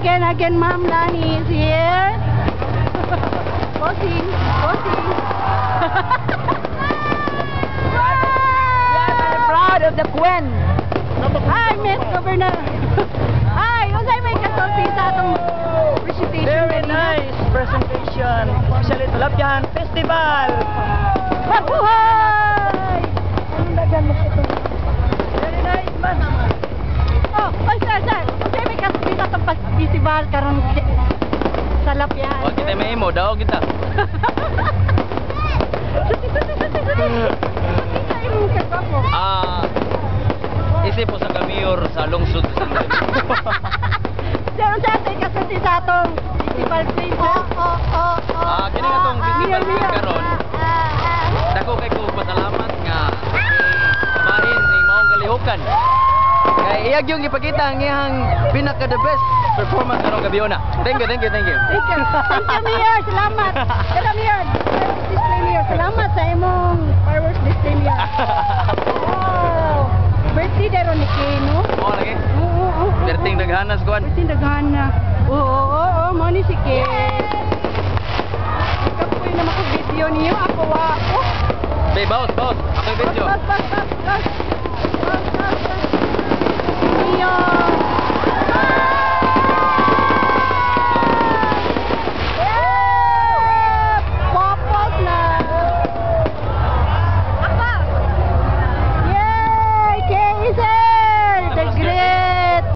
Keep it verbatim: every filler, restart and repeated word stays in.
again, again, Ma'am Lani is here. Posing, posing. I'm proud of the Queen. Hi, Miss Governor. Hi, unsay may kasulti sa atong presentation Very kanina? nice presentation. Especially Tilapia Festival. Mabuhay! Anong dagan mo ito? Very nice man. Oh, oh, sir, sir. Unsay may kasulti sa atong festival karon sa Lapyan? Wag kita may imo daw kita. Suti, suti, suti, suti. Suti ka imong kagwapo. Ah, isip po sa kamiyor sa lungsod sa San Pedro. Sir, unsay atong kasulti sa atong festival place? Oh, oh, oh, oh. Ah, kini nga tong festival place karon. Dako kay ko pasalamat nga bahin sa imong kalihukan. Kay iyag yung ipakita ang iyang pinaka the best performance karong gabi una. Thank you, thank you, thank you. Thank you. Thank you, Mayor. Salamat. Tara, Mayor. Fireworks display, Mayor. Salamat sa imong fireworks display, Mayor. Wow. Birthday daro ni Keno. Mo lagi. Oo, oo, oo. Perting daghanas kuan. Birthday daghana. Oo, oo, oo. Mo ni si Ken. Kapoy na mako video niyo. Ako wa ako. Be, boss, boss. Ako yung video. Bas, bas, bas.